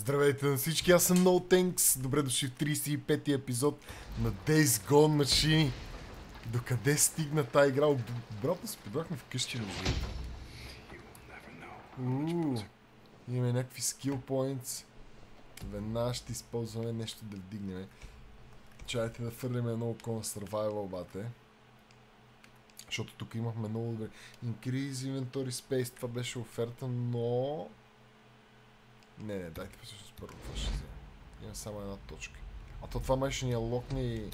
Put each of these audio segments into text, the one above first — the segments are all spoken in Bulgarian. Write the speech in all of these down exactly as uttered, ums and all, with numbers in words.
Здравейте на всички, аз съм NoThanks. Добре дошли в тридесет и пети епизод на Days Gone Machine. Докъде стигна тази игра? Обратно се подбрахме вкъщи. Ууу, имаме някакви skill points. Веднага ще използваме нещо да вдигнем. Чайте да фърлим едно око на survival, бате. Защото тук имахме много добре. Increase inventory space, това беше оферта, но... Не, не, дайте всъщност първо, това ще взема. Има само една точка. А то това май ще ни локне и...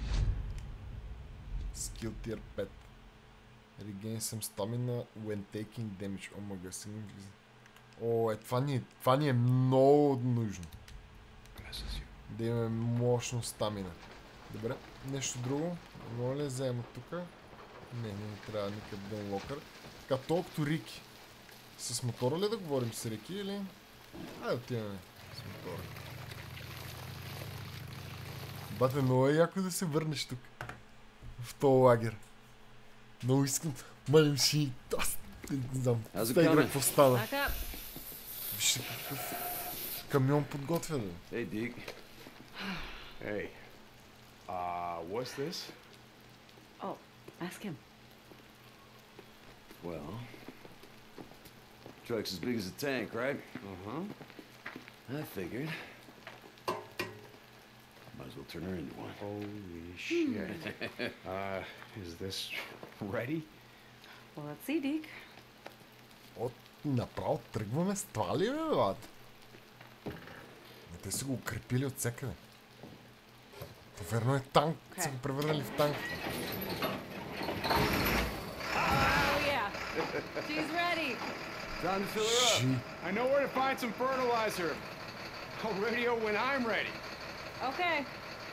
Skill tier пет. Regain some stamina when taking damage. О, мага си не влиза. О, е, това ни, това ни е много нужно. Да имаме мощно стамина. Добре, нещо друго. Моля ли взема тук? Не, не, не трябва никакъв ден локър. Така, толкова Рики. С мотора ли да говорим с Рики или... Айде отиваме с мотора. Бате, много е яко да се върнеш тук. В този лагер. Много искам. Малим си. Аз не знам. Тази игра какво стана. Вижте какъв камион подготвя, да. Hey, Deke. Hey. Uh, what's this? Oh, ask him. Well, truck's as big as a tank, right? Uh-huh. I figured. Might as well turn her into one. Holy shit. uh, is this ready? Well, let's see, Deke. От направо тръгваме с това ли, бе, бат? Те са го укрепили от всякъде. То верно е танк. Okay. Са го превърнали в танк. Oh, yeah. She's ready. Time to fill her up. She... I know where to find some fertilizer. I'll radio when I'm ready. Okay.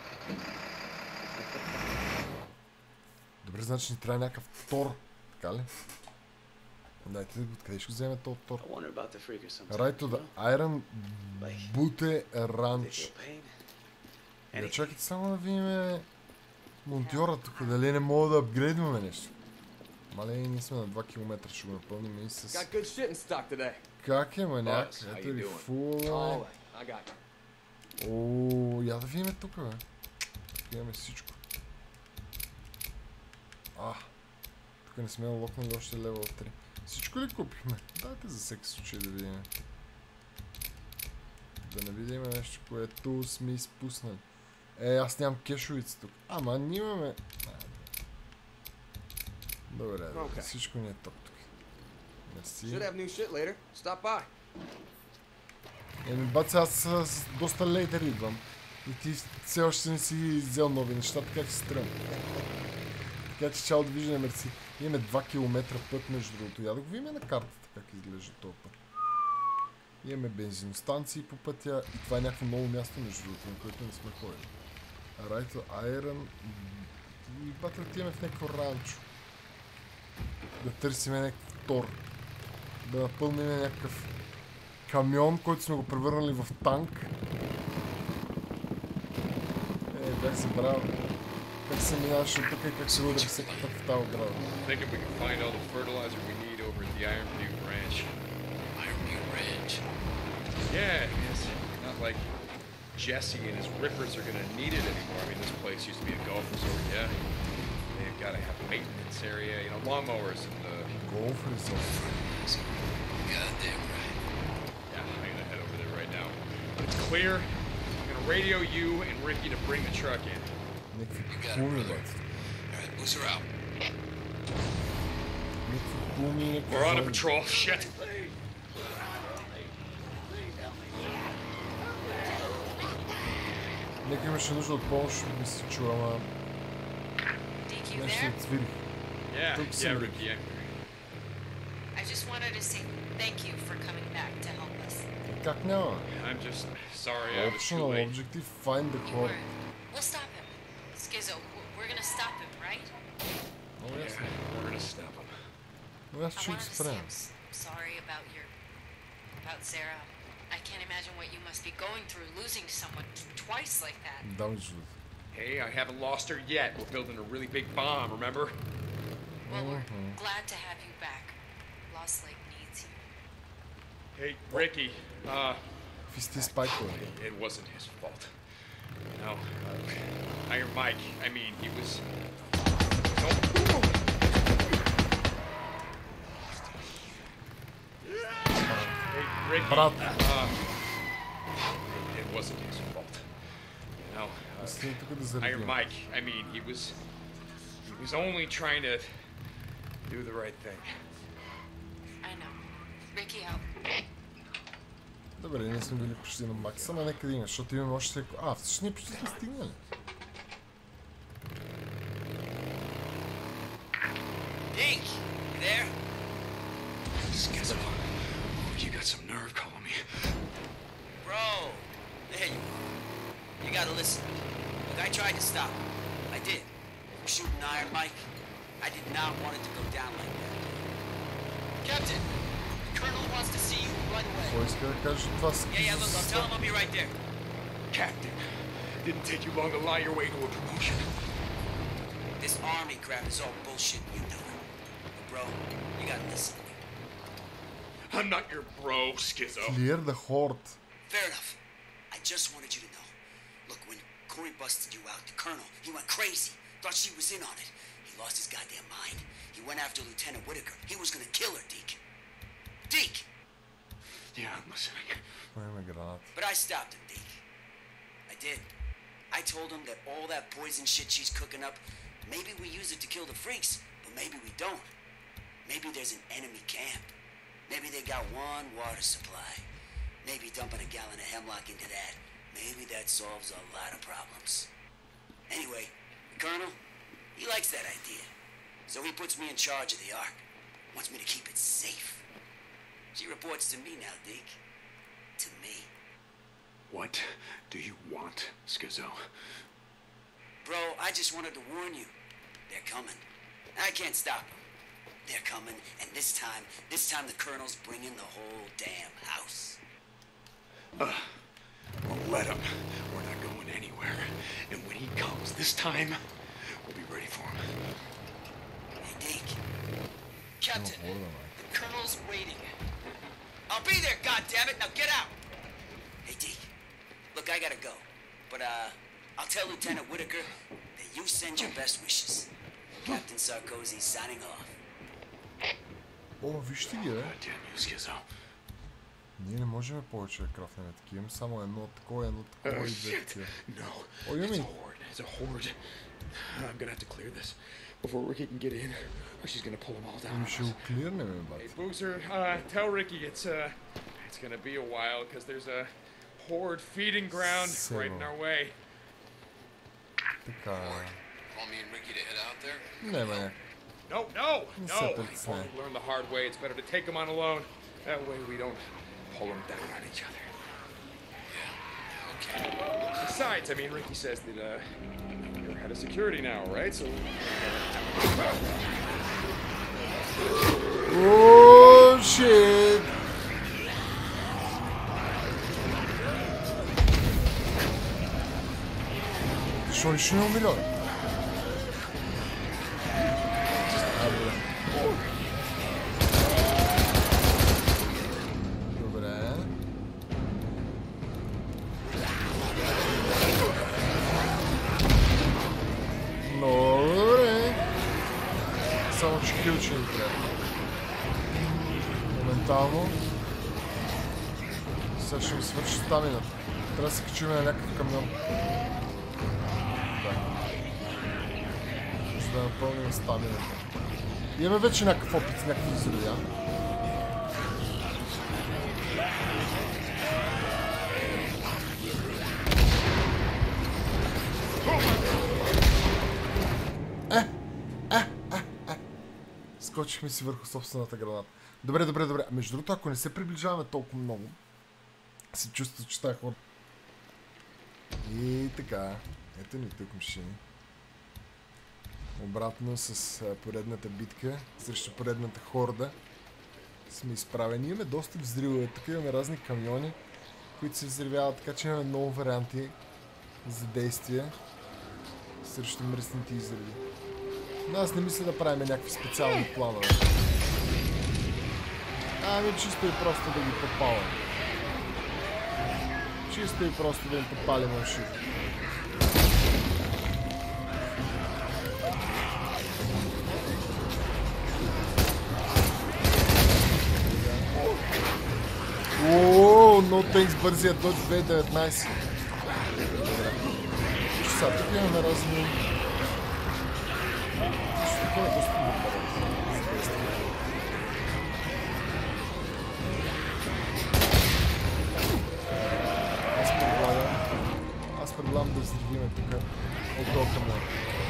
Добре, значи ни трябва някакъв тор. Така ли? Дайте да го, откъде ще го вземе този тор? Right to the Iron Butte Ranch. Да, чакайте само да видим монтьора тук, дали не мога да апгрейдваме нещо. Мале, ние сме на два километра, ще го напълним и с... Как е, маняк? Ето ли, фул, бе. Ооо, я да видим тук, бе. Имаме всичко. А, тук не сме локнали още левел три. Всичко ли купихме? Дайте за всеки случай да видим. Да не видим нещо, което сме изпуснали. Е, аз нямам кешовица тук. Ама ние имаме... Добре, okay. Всичко ни е топ тук. Мерси. Еми, баци, аз с доста лейтер идвам. И ти все още не си взел нови неща, така че се тръгна. Така че чао, довиждане, мерси. Имаме два километра път, между другото. Я да го видим на картата как изглежда този път. Имаме бензиностанции по пътя и това е някакво ново място, между другото, на което не сме ходили. Right to Iron. И бате отиваме в някакво ранчо. Да търсиме някакъв тор. Да напълним някакъв камион, който сме го превърнали в танк. Е, бях се брал. Как се минаваше от тук и как се удари всеки път в тази ограда. Yeah, it's not like Jesse and his rippers are gonna need it anymore. I mean, this place used to be a golf resort, yeah? They've got to have a maintenance area, you know, lawnmowers and the... Golf resort? Goddamn right. Yeah, I'm gonna head over there right now. When it's clear, I'm gonna radio you and Ricky to bring the truck in. Някакви куми, бе. Някакви куми, някакви... We're on a patrol, shit! Нека имаше нужда от помощ, ми се чува, ама... Нещо отцвирих. Тук съм, Рики. I just wanted to say thank you for coming back to help us. Как няма? I'm just sorry I was too Optional late. objective, find the core. We'll stop him. Skizzo, we're gonna stop him, right? Много ясно. Yeah, we're gonna stop him. Но аз I ще wanted ги to say спрем. I'm s- sorry about your... about Sarah. I can't imagine what you must be going through losing someone t- twice like that. Да, между другото. Hey, I haven't lost her yet. We're building a really big bomb, remember? Well, we're glad to have you back. Lost Lake needs you. Hey, Ricky, uh, Какви сте спайкове? It wasn't his fault. No. Uh, Iron Mike, I mean, he was... No. Hey, Ricky, Брат. uh, it wasn't his fault. No. Uh, Остани тук да Iron заредим. Mike, I mean, he was... He was only trying to do the right thing. I know. Ricky, help. Добре, ние сме били почти на макса, ама нека да има, защото имаме още всеко... А, всъщност ние почти сме стигнали. Dink, you there? Skizzo, you got some nerve calling me. Bro, there you are. You gotta listen. Look, I tried to stop him. I did. Shooting Iron Mike. I did not want it to go down like that. Captain, the Colonel wants to see you right away. Кой иска да каже това с... Yeah, yeah, look, I'll tell him I'll be right there. Captain, didn't take you long to lie your way to a promotion. This army crap is all bullshit, you know it. But bro, you gotta listen to me. I'm not your bro, Skizzo. Clear the horde. Fair enough. I just wanted you to know. Look, when Corey busted you out, the Colonel, he went crazy. Thought she was in on it. He lost his goddamn mind. He went after Lieutenant Whitaker. He was gonna kill her, Deke. Deke! Yeah, I'm listening. Имаме граната. But I stopped him, Deke. I did. I told him that all that poison shit she's cooking up, maybe we use it to kill the freaks, but maybe we don't. Maybe there's an enemy camp. Maybe they got one water supply. Maybe dumping a gallon of hemlock into that. Maybe that solves a lot of problems. Anyway, the Colonel, he likes that idea. So he puts me in charge of the Ark. Wants me to keep it safe. She reports to me now, Deke. To me. What do you want, Skizzo? Bro, I just wanted to warn you. They're coming. I can't stop them. They're coming, and this time, this time the Colonel's bringing the whole damn house. Uh, well, let him. We're not going anywhere. And when he comes this time, we'll be ready for him. Hey, Deke. Captain, Oh, hold on, Mike. the Colonel's waiting. I'll be there, goddammit! Now get out! Hey, Deke. Look, I gotta go. But, uh, I'll tell Lieutenant Whitaker that you send your best wishes. Captain Sarkozy signing off. О, вижте ги, бе. God damn you, Skizzo. Ние не можем повече да крафнем такива. Имам само едно такова, едно такова и две такива. No. Oh, you it's mean- a horde. It's a horde. I'm gonna have to clear this before Ricky can get in, or she's gonna pull them all down. Ами ще го клирнем, бе, бат. Hey, Boozer, uh, tell Ricky it's uh, it's gonna be a while because there's a horde feeding ground right in our way. Така... Want me and Ricky to head out there? Не, бе. No, no, Let's no. set that I've aside. learned the hard way. It's better to take them on alone. That way we don't pull them down on each other. Okay. Besides, I mean, Ricky says that uh, you're head of security now, right? So. О, shit! Защо ли ще не умиля? Добре. Много добре. Само че ключи ни трябва. Моментално. Сега ще ми свърши стамината. Трябва да се качим на някакъв камион. Да. За да напълним стамината. Имаме вече някакъв опит с някакви взриви, а? Скочихме си върху собствената граната. Добре, добре, добре. Между другото, ако не се приближаваме толкова много, се чувства, че тая хора. И така. Ето ни тук машини. Обратно с а, поредната битка срещу поредната хорда сме изправени. Имаме доста взривове. Тук имаме разни камиони, които се взривяват, така че имаме много варианти за действие срещу мръсните изриви. Но аз не мисля да правим някакви специални планове. Ами чисто и просто да ги попалваме. Чисто и просто да им подпалим уши. Ооо, no thanks, бързия Dodge две хиляди и деветнайсет. Виж сега, тук имаме разни... Тук е доста добре. Аз предлагам... Аз предлагам да взривиме тук от този камън.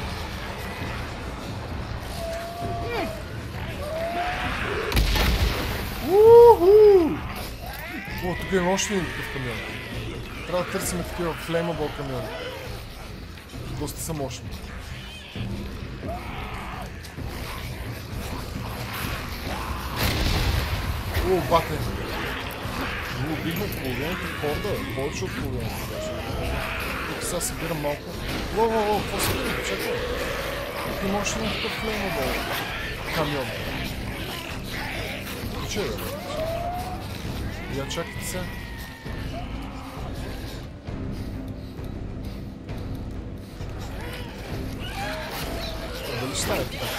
Уху! О, тук има още един такъв камион. Трябва да търсим такива флеймабъл камиони. Доста са мощни. О, бате! О, убихме половината хорда, повече от половината даже. Тук сега събирам малко. О, о, о, какво събирам? Чакай! Тук има още един такъв флеймабъл камион. Че бе? Я чакайте се. Дали ще стане така?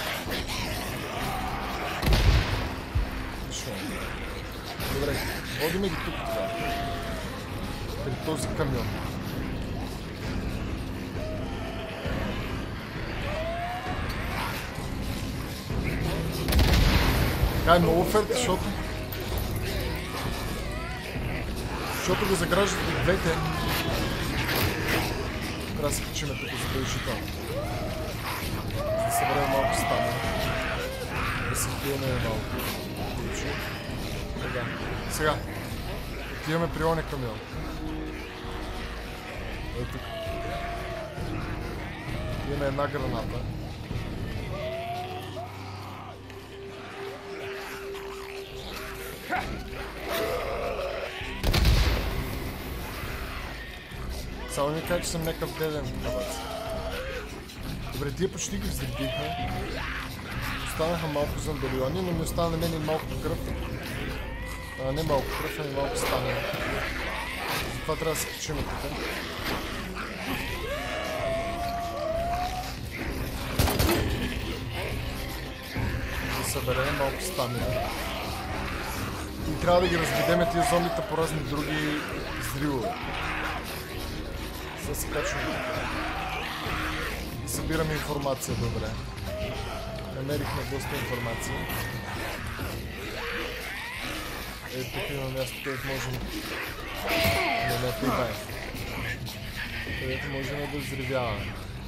Добре, водиме ги тук това. При този камион. Така е много оферта, защото Защото го заграждат и двете. Трябва да се качим тук задължително. За да съберем малко стана. Да се пиеме малко. Сега. Сега. Отиваме при оня камион. Ето тук. Имаме една граната. Само ми кажа, че съм някакъв деден кабац. Добре, тия почти ги взривихме. Останаха малко зомбелиони, но ми остана на мен и малко кръв. А, не малко кръв, а и малко стана. Затова трябва да се качим тук. Да съберем малко стамина. И трябва да ги разведеме тия зомбита по разни други взривове. Сега се качваме. И събираме информация, добре. Намерихме доста информация. Ето тук има място, където можем... Не, не, това е. Където можем да взривяваме.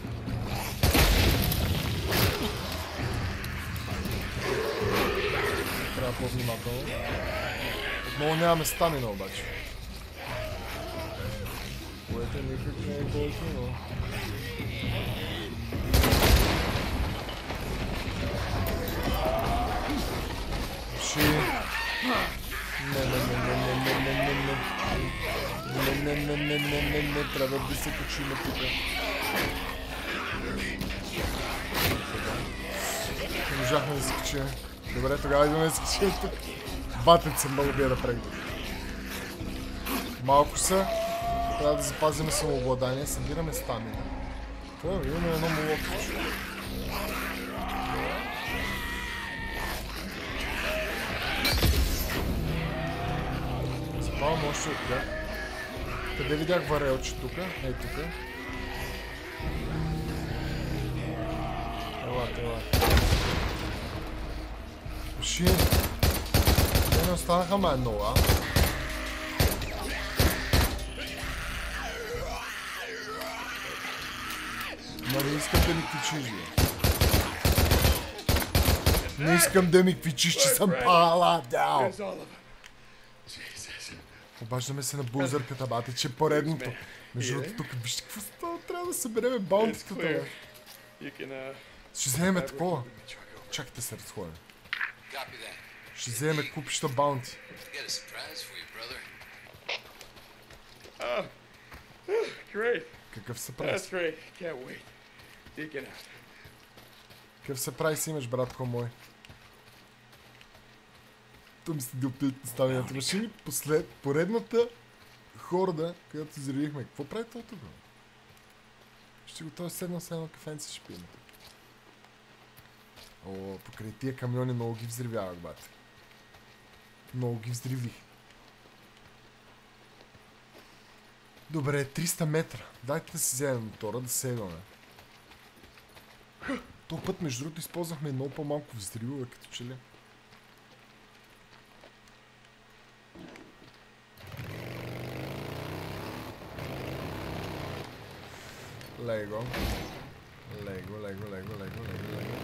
Трябва по-внимателно. Отново нямаме стамина обаче. Което никак не е готино. Ши. Не, не, не, не, не, не, не, не, не. Не, не, не, не, не, не, не, трябва да се качим тук. Не можахме да се качим. Добре, тогава идваме да се качим тук. Батен се много бия да прегда. Малко са. Трябва да запазим самообладание, събираме стамина. Това имаме едно молотиче. Запавам още от тях. Къде видях варелче тук? Ей тук. Елате, елате. Уши. Те не останаха май много, а? Ма не искам да ми квичиш, бе. Не искам да ми квичиш, че съм паладял. Обаждаме се на булзърката, бате, че е поредното. Между другото, тук вижте какво става, трябва да събереме баунтитата, бе. Ще вземем такова. Чакайте се, разходим. Ще вземем купища баунти. Какъв се прави? Какъв се прави си имаш, братко мой? То ми се диопит стамината машини. Послед поредната хорда, където изредихме. Какво прави това тук? Ще го той седна с едно кафенце ще пием. О, покрай тия камиони много ги взривявах, бате. Много ги взривих. Добре, триста метра. Дайте да си вземем мотора, да сейваме. То път, между другото, използвахме много по-малко взривове, като че ли. Лего. Лего, лего, лего, лего, лего, лего.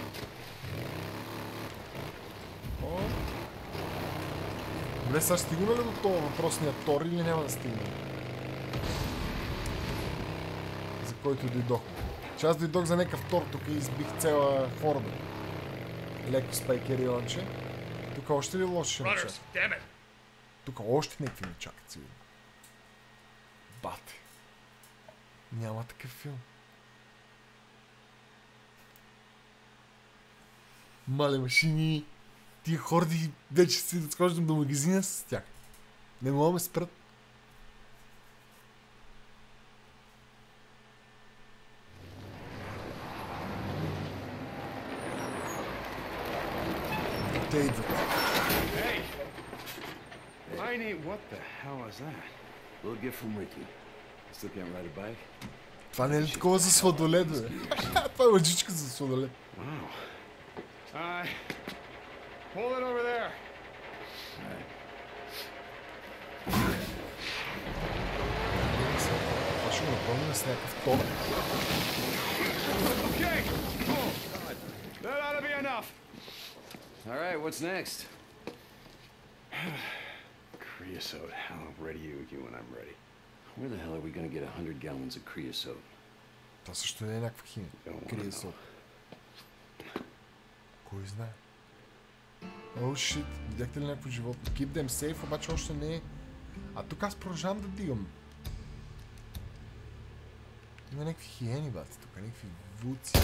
О! Добре, сега стигна ли до това въпросния тор или няма да стигна? За който дойдох. Че аз дойдох за някакъв тор, тук избих цяла хорда. Леко спайкерионче. Тук още ли лоши ще ме чакат? Тук още някакви ме чакат, сигурно. Бате. Няма такъв филм. Мале машини. Тия хорди вече си да схождам до магазина с тях. Не мога да ме спрат. Те идват. Hey! I need... What the hell is that? Little gift from Ricky. Still can't ride a bike? Това не е ли такова за сладолед, бе? Това е лъжичка за сладолед. Wow. Uh, hold it over there. Това ще го напълним с някакъв тон. Okay. Oh, God. That ought to be enough. All right, what's next? Creosote. I'll ready you you when I'm ready. Where the hell are we gonna get a hundred gallons of creosote? Това също не е някаква химия. Криесот. Кой знае? О, шит. Видяхте ли някакво животно? Keep them safe, обаче още не е. А тук аз продължавам да дигам. Има някакви хиени, бати. Тук някакви вуци.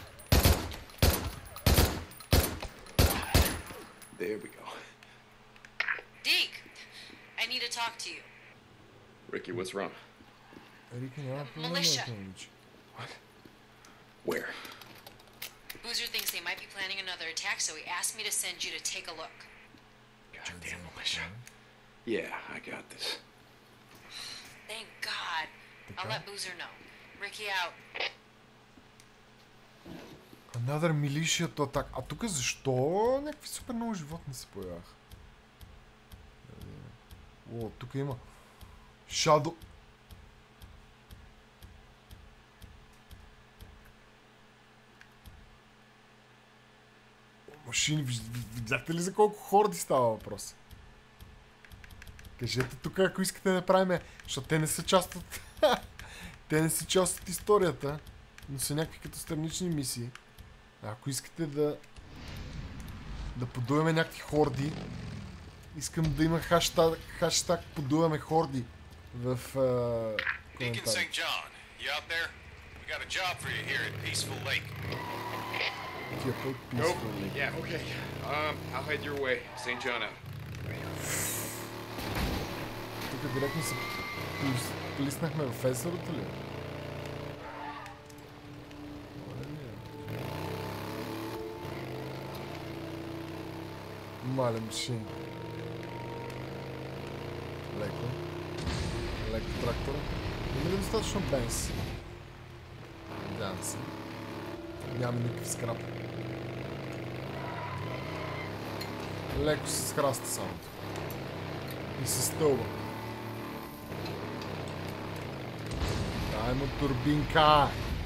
There we go. Deke, I need to talk to you. Ricky, what's wrong? Рика няма проблем да Militia. те научи. Where? Boozer thinks they might be planning another attack, so he asked me to send you to take a look. Goddamn militia. Yeah, I got this. Thank God. I'll let Boozer know. Ricky out. Another militia to attack. А тук защо някакви супер много животни се появяха? О, тук има Shadow. Машини, видяхте ли за колко хорди става въпрос? Кажете тук, ако искате да правим, защото те не са част от... те не са част от историята, но са някакви като странични мисии. Ако искате да... да подуваме някакви хорди, искам да има хаштаг, хаштаг подуваме хорди в Deacon коментари. Saint John, you out there? We got a job for you here at Peaceful Lake. Тия път Nope. писали. Yeah, okay. Um, I'll head your way. Saint John out. Тук директно се плис- плиснахме в езерото ли? Мале машини. Леко. Леко трактора. Има ли достатъчно бенз? Надявам се. Няма никакъв скрап. Леко се схраста само. И се стълба. Дай му турбинка!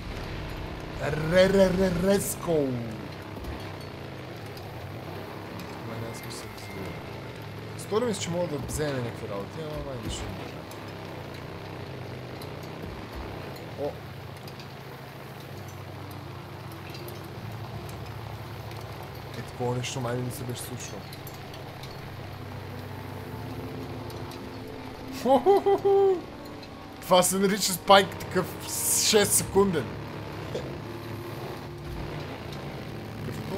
Ре-ре-ре-резко! Май не сме се взели. Стори ми се, че мога да вземе някакви работи, ама май нищо не може. О! Е, такова нещо май не се беше случило. Ху-ху-ху-ху! Това се нарича спайк такъв шест секунден. Какво?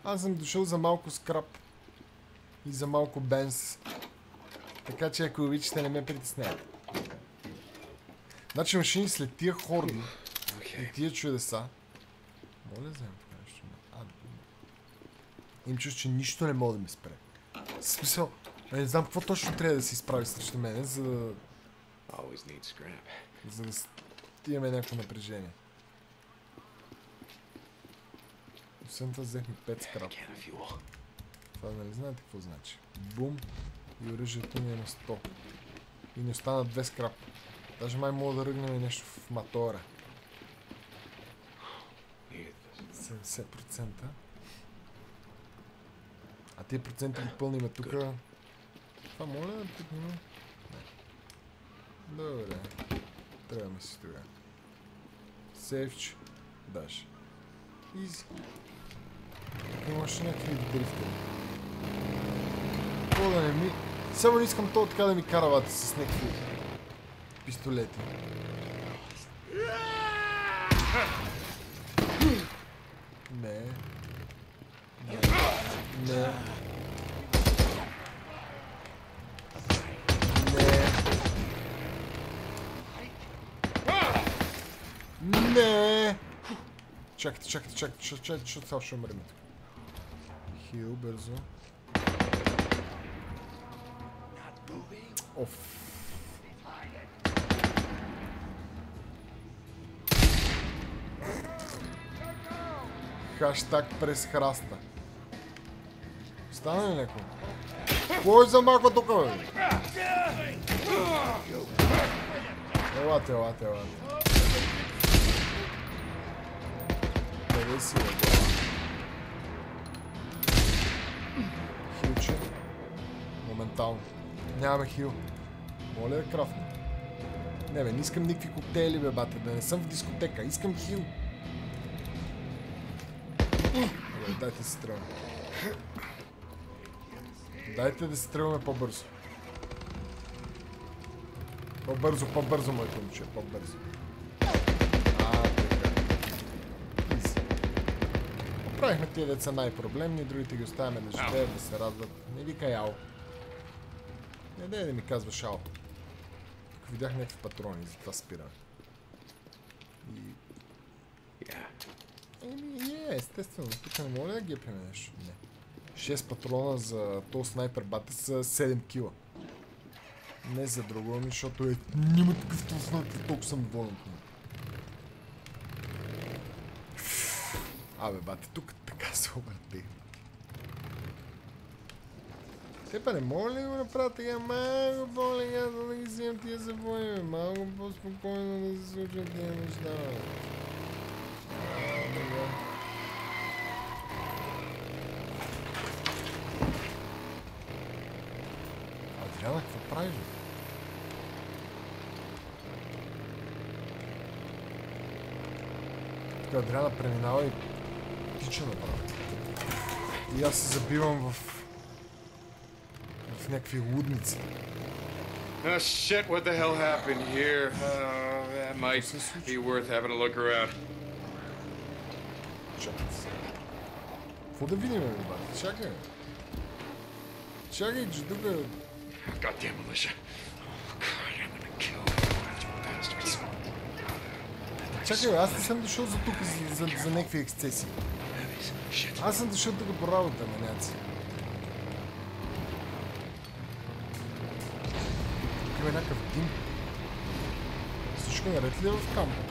Аз съм дошъл за малко скрап. И за малко бенз. Така че ако обичате, не ме притеснявате. Значи машини след тия хорди Okay. и тия чудеса. Моля, вземем тук нещо. А, им чуш, че нищо не мога да ме спре. В смисъл, не знам какво точно трябва да се изправи срещу мене, за да, Always need scrap. за да с- имаме някакво напрежение. Освен това взехме пет скрап. Can of fuel. Това нали знаете какво значи? Бум и оръжието ни е на сто. И ни остана две скрап. Даже май мога да ръгнем и нещо в мотора. Needed this. седемдесет процента. А тия проценти ги пълниме тук. Това моля да пикнем? Не. Добре. Трябваме си тогава. Сейфч. Даш. Изи. Има още някакви дрифтери. Какво да не ми... Само не искам то така да ми каравате с някакви пистолети. Не. Не. Не. Не. Не. Чакайте, чакайте, чакайте, чакайте, защото сега ще умрем тук. Хил, бързо. Оф. Хаштаг през храста. Стана ли някой? Кой замахва тук, бе? Елате, елате, елате. Къде си, бе? Хилче. Моментално. Нямаме хил. Моля да крафна. Не бе, не искам никакви коктейли, бе, бате. Да не съм в дискотека. Искам хил. Добре, дайте да се стрелваме. Дайте да се стрелваме по-бързо. По-бързо, по-бързо, моето момче. По-бързо. А, така. Изи. Поправихме тия деца най-проблемни, другите ги оставяме да живеят, да се радват. Не викай ау. Не дай да ми казваш ау. Тук видях някакви патрони, затова спирам. И... Yeah. Еми, е, естествено. Тук не мога ли да гепнем нещо? Не. шест патрона за този снайпер бате са седем кила. Не за друго, ами защото е... Няма такъв този снайпер, толкова съм доволен от него. Абе, бате, тук така се объртих. Те па не мога ли да го направят така малко по-лега, за да ги вземем тия завои, малко по-спокойно да се случат тия неща. Адриана, какво прави, бе? Тук Адриана преминава и тича направо. И аз се забивам в... в някакви лудници. Oh shit, what the hell happened here? Uh, that might be worth having a look around. Чакай се. Какво да видим, бе, бе? Чакай. Чакай, че тук... Goddamn militia. Oh god, I'm gonna kill those bastards. Чакай, бе, аз не съм дошъл за тук, за, за, за някакви ексцесии. Shit. Аз съм дошъл тук по работа, маняци. Тук има някакъв дим. Всичко наред ли е в кампа?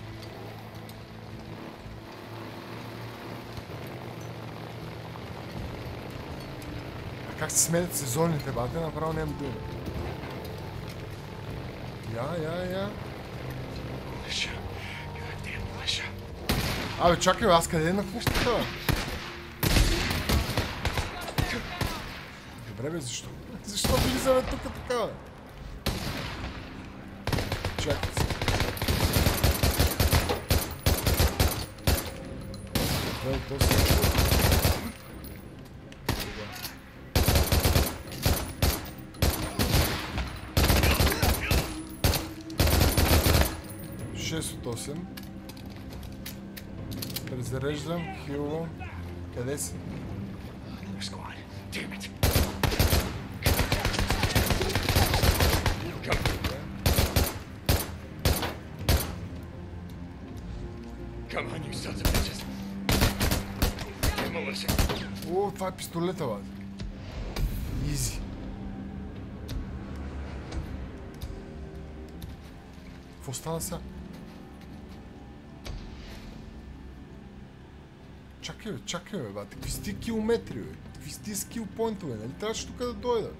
А как се сменят сезоните, бате? Направо нямам дума. Я, я, я. Militia. Goddamn militia. Абе, чакай, бе, аз къде на къщата, бе? Добре, бе, защо? Защо влизаме тук така, бе? Чакай се. Добре, то се... шест от осем. Презареждам, хилвам. Къде си? Another squad. Damn it. Come. Come on, you sons of bitches. Hey, militia. О, това е пистолета, бе. Изи. Какво стана сега? Чакай, бе, чакай, бе, бате. Какви сти километри, бе? Какви сти скил поинтове, нали? Трябваше тук да дойда.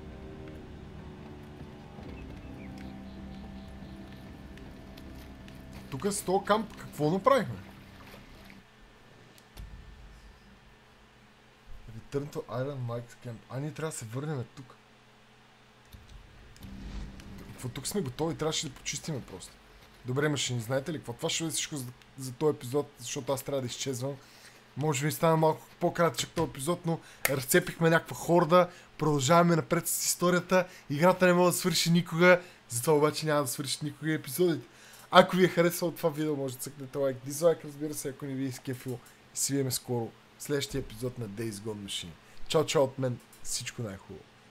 Тук с този камп какво направихме? Return to Iron Mike Camp. А, ние трябва да се върнем тук. Какво тук сме готови? Трябваше да почистиме просто. Добре, машини, знаете ли какво? Това ще бъде всичко за, за този епизод, защото аз трябва да изчезвам. Може би стана малко по-кратичък този епизод, но разцепихме някаква хорда, продължаваме напред с историята. Играта не може да свърши никога, затова обаче няма да свърши никога епизодите. Ако ви е харесало това видео, може да цъкнете лайк, дизлайк, разбира се, ако не ви е скефило. И се видим скоро в следващия епизод на Days Gone Machine. Чао, чао от мен, всичко най-хубаво.